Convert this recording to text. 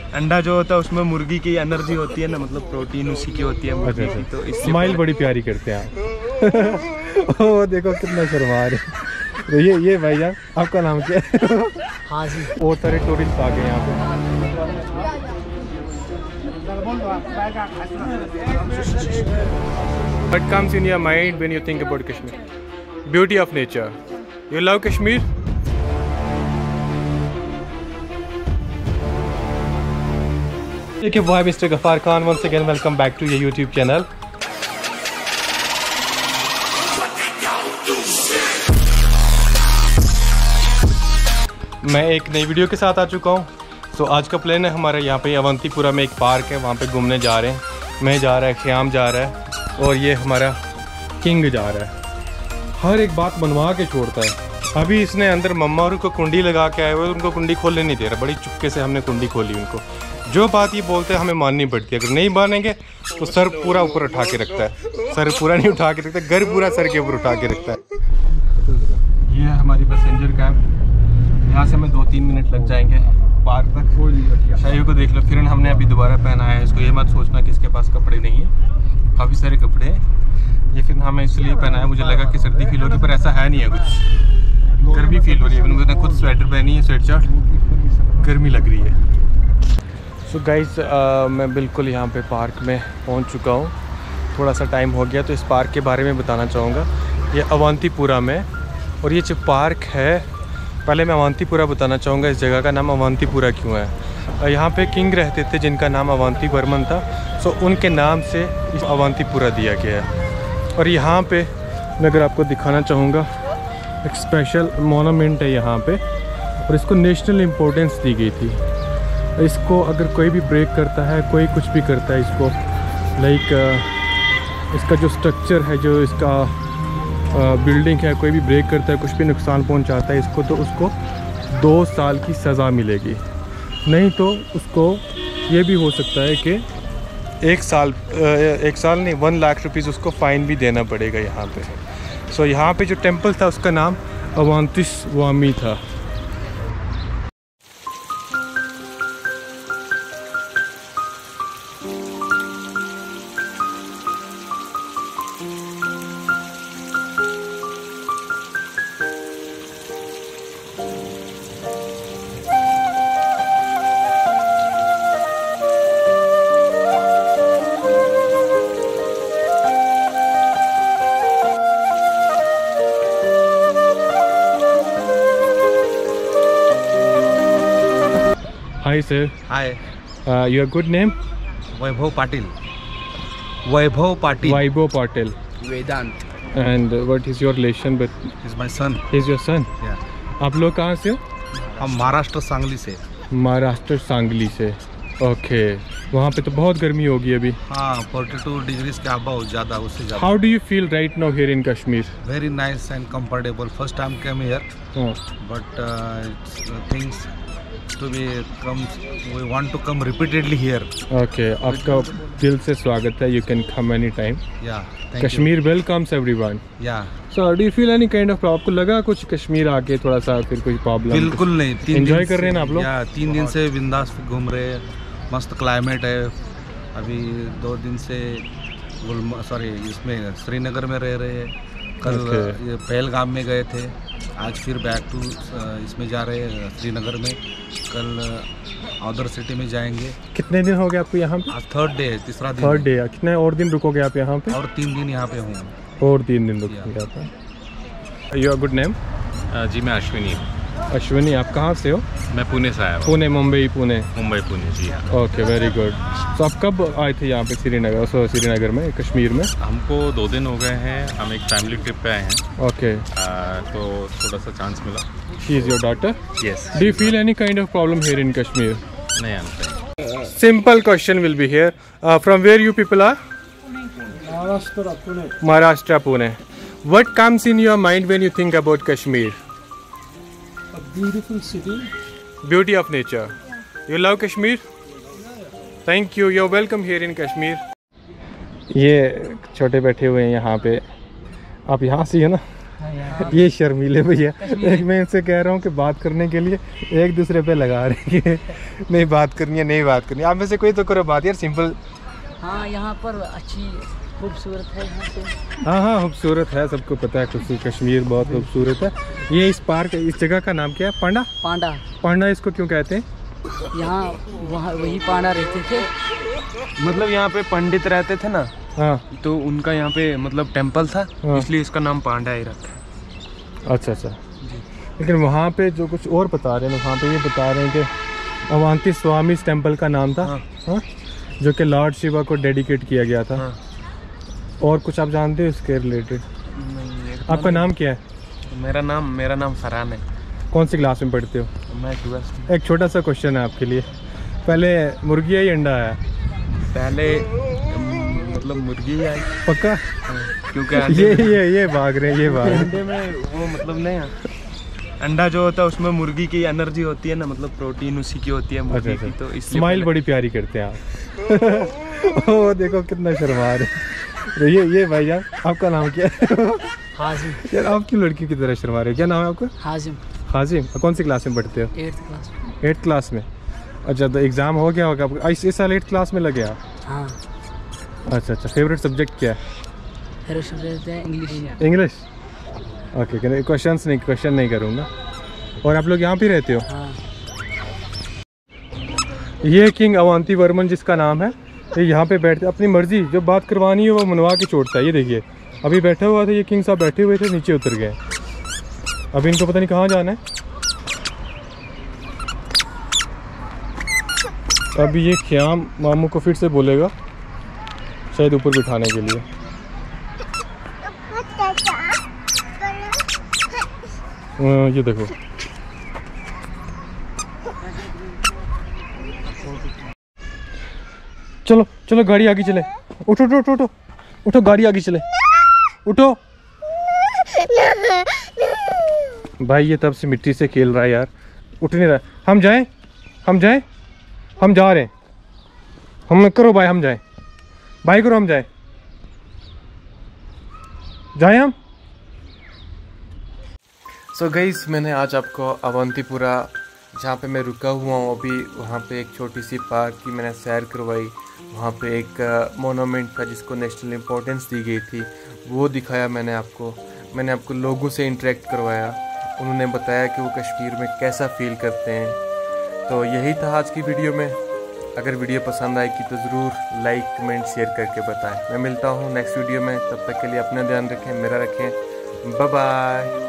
अंडा जो होता है उसमें मुर्गी की एनर्जी होती है ना, मतलब प्रोटीन उसी की होती है मुर्गी की, तो स्माइल बड़ी प्यारी करते हैं आप। ओ देखो कितना शर्मा रहे। तो ये भाईजान आपका नाम क्या है? हाँ जी। बहुत सारे टूरिस्ट आ गए यहाँ पे। What comes in your mind when you think about Kashmir? Beauty of nature. You love Kashmir? Okay, boy, Mr. Ghaffar Khan, once again welcome back to your YouTube channel. मैं एक नई वीडियो के साथ आ चुका हूँ। तो आज का प्लान है हमारा यहाँ पे अवंतीपुरा में एक पार्क है, वहाँ पे घूमने जा रहे हैं। मैं जा रहा है, ख्याम जा रहा है और ये हमारा किंग जा रहा है। हर एक बात बनवा के छोड़ता है। अभी इसने अंदर मम्मा और उनको कुंडी लगा के आए हुए, उनको कुंडी खोलने नहीं दे रहा। बड़ी चुपके से हमने कुंडी खोली उनको। जो बात ये बोलते हैं हमें माननी पड़ती है। अगर नहीं मानेंगे तो सर पूरा ऊपर उठा के रखता है। सर पूरा नहीं उठा के रखता, घर पूरा सर के ऊपर उठा के रखता है। ये है हमारी पैसेंजर कैब। यहाँ से हमें 2-3 मिनट लग जाएंगे पार्क तक। शाही को देख लो। फिर हमने अभी दोबारा पहना है इसको। ये मत सोचना कि इसके पास कपड़े नहीं है, काफ़ी सारे कपड़े हैं। ये फिर हमें इसलिए पहना है, मुझे लगा कि सर्दी फील होगी, पर ऐसा है नहीं है कुछ। गर्मी फील हो रही है। मैंने खुद स्वेटर पहनी है, स्वेट शर्ट, गर्मी लग रही है। सो गाइस, मैं बिल्कुल यहाँ पे पार्क में पहुँच चुका हूँ। थोड़ा सा टाइम हो गया तो इस पार्क के बारे में बताना चाहूँगा। ये अवंतीपुरा में, और ये जो पार्क है, पहले मैं अवंतीपुरा बताना चाहूँगा। इस जगह का नाम अवंतीपुरा क्यों है? यहाँ पे किंग रहते थे जिनका नाम अवंती वर्मन था। सो उनके नाम से इस अवंतीपुरा दिया गया है। और यहाँ पे मैं अगर आपको दिखाना चाहूँगा, एक स्पेशल मोनूमेंट है यहाँ पे, और इसको नेशनल इम्पोर्टेंस दी गई थी। इसको अगर कोई भी ब्रेक करता है, कोई कुछ भी करता है, इसको लाइक इसका जो स्ट्रक्चर है, जो इसका बिल्डिंग है, कोई भी ब्रेक करता है, कुछ भी नुकसान पहुंचाता है इसको, तो उसको 2 साल की सज़ा मिलेगी। नहीं तो उसको ये भी हो सकता है कि 1 साल नहीं 1 लाख रुपीज़ उसको फ़ाइन भी देना पड़ेगा यहाँ पे। सो यहाँ पे जो टेंपल था उसका नाम अवंती स्वामी था। Hi sir. Hi. Your good name? Vaibhav Patil. Vaibhav Patil. Vaibhav Patil. Vedant. And what is your relation with? He's my son. He's your son. Yeah. आप लोग कहाँ से हो? हम महाराष्ट्र सांगली से। महाराष्ट्र सांगली से। ओके। वहाँ पे तो बहुत गर्मी होगी अभी। हाँ, 42 डिग्री के अबव ज़्यादा, उससे ज़्यादा। How do you feel right now here in Kashmir? Very nice and comfortable. First time came here, but things to be come. We want to come repeatedly here. Okay, आपका दिल से स्वागत है. You can come anytime. Yeah. Thank Kashmir you. welcomes everyone. Yeah. So do you feel any kind of problem? आपको लगा कुछ कश्मीर आके थोड़ा सा फिर कोई प्रॉब्लम? बिल्कुल नहीं. 3 एंजॉय कर रहे हैं ना आप लोग? 3 दिन से बिंदास घूम रहे हैं. मस्त क्लाइमेट है. अभी 2 दिन से इसमें श्रीनगर में रह रहे हैं. कल ये पहलगाम में गए थे. आज फिर बैक टू इसमें जा रहे हैं श्रीनगर में. कल अदर सिटी में जाएंगे. कितने दिन हो गए आपको यहाँ पे? आज 3rd डे है, तीसरा दिन. 3rd डे है. कितने और दिन रुकोगे आप यहाँ पे? और 3 दिन यहाँ पे हूँ. और 3 दिन रुकोगे आप. Your good name? जी मैं अश्विनी. अश्विनी, आप कहाँ से हो? मैं पुणे से आया हूँ. पुणे, मुंबई पुणे जी हाँ. Okay, very good. तो आप कब आए थे यहाँ पे श्रीनगर में, कश्मीर में? हमको 2 दिन हो गए हैं. हम एक फैमिली ट्रिप पे आए हैं. ओके. तो थोड़ा सा चांस मिला. She is your daughter? Yes. Do you feel any kind of problem here in Kashmir? नहीं आना. Simple question will be here. From where you people are? Maharashtra, Pune. What comes in your mind when you think about Kashmir? A beautiful city. Beauty of nature. You love Kashmir? Thank you. You're welcome here in Kashmir. ये छोटे बैठे हुए हैं यहाँ पे. आप यहाँ से है ना? ये शर्मीले भैया, एक मैं इनसे कह रहा हूँ कि बात करने के लिए एक दूसरे पे लगा रहे हैं नहीं बात करनी है, नहीं बात करनी है। आप में से कोई तो करो बात यार, सिंपल। हाँ यहाँ पर अच्छी खूबसूरत है यहाँ से। हाँ हाँ खूबसूरत है, सबको पता है खूबसूरत, कश्मीर बहुत खूबसूरत है। ये इस पार्क, इस जगह का नाम क्या है? पांडा। पांडा। पांडा इसको क्यों कहते हैं? यहाँ वहाँ वही पांडा रहते थे। मतलब यहाँ पे पंडित रहते थे ना, हाँ तो उनका यहाँ पे मतलब टेम्पल था, हाँ। इसलिए इसका नाम पांडा ही रखा। अच्छा अच्छा। लेकिन वहाँ पे जो कुछ और बता रहे हैं, वहाँ पे ये बता रहे हैं कि अवंती स्वामी टेम्पल का नाम था। हाँ। हाँ? जो कि लॉर्ड शिवा को डेडिकेट किया गया था। हाँ। और कुछ आप जानते हो इसके रिलेटेड? आपका नाम क्या है? मेरा नाम फरहान है। कौन सी क्लास में पढ़ते हो? मैं 12th। एक छोटा सा क्वेश्चन है आपके लिए, पहले मुर्गी आई अंडा आया? पहले मतलब मुर्गी आई। पक्का? क्योंकि ये भाग रहे हैं, ये भाग रहे हैं। अंडे में वो मतलब नहीं, अंडा जो होता है उसमें मुर्गी की एनर्जी होती है ना, मतलब प्रोटीन उसी की होती है मुर्गी की, तो इसलिए स्माइल बड़ी प्यारी करते हैं आप ओ देखो कितना शर्मा रहे। ये भाई आपका नाम क्या है? हाजिम। यार आप क्यों लड़की की तरह शर्मा रहे हो? क्या नाम है आपका? हाजिम। हाजिम। कौन सी क्लास में पढ़ते हो? 8th class. 8th क्लास में। अच्छा तो एग्ज़ाम हो गया होगा आपका? इस साल 8th क्लास में लगे आप? हाँ। अच्छा अच्छा। फेवरेट सब्जेक्ट क्या है? फेवरेट सब्जेक्ट है इंग्लिश। इंग्लिश। ओके, क्वेश्चन नहीं करूँगा। और आप लोग यहाँ पे रहते हो? हाँ। ये किंग अवंती वर्मन जिसका नाम है, ये यहाँ पे बैठते, अपनी मर्जी जो बात करवानी है वो मनवा के छोड़ता है। ये देखिए अभी बैठा हुआ था, ये किंग साहब बैठे हुए थे, नीचे उतर गए। अभी इनको पता नहीं कहाँ जाना है। अभी ये ख्याम मामू को फिर से बोलेगा शायद ऊपर बिठाने के लिए। ये देखो चलो चलो गाड़ी आगे चले। उठो उठो उठो उठो उठो, गाड़ी आगे चले, उठो। भाई ये तब से मिट्टी से खेल रहा है यार, उठ नहीं रहा। हम जाएं, हम जाएं, हम जा रहे हैं। हम करो भाई, हम जाएं भाई, करो हम जाएं, जाएं हम। सो गाइस, मैंने आज आपको अवंतीपुरा जहाँ पे मैं रुका हुआ हूँ अभी, वहाँ पे एक छोटी सी पार्क की मैंने सैर करवाई। वहाँ पे एक मोनूमेंट था जिसको नेशनल इम्पोर्टेंस दी गई थी, वो दिखाया मैंने आपको लोगों से इंटरेक्ट करवाया। उन्होंने बताया कि वो कश्मीर में कैसा फील करते हैं। तो यही था आज की वीडियो में। अगर वीडियो पसंद आएगी तो ज़रूर लाइक कमेंट शेयर करके बताएं। मैं मिलता हूँ नेक्स्ट वीडियो में, तब तक के लिए अपना ध्यान रखें, मेरा रखें। Bye bye.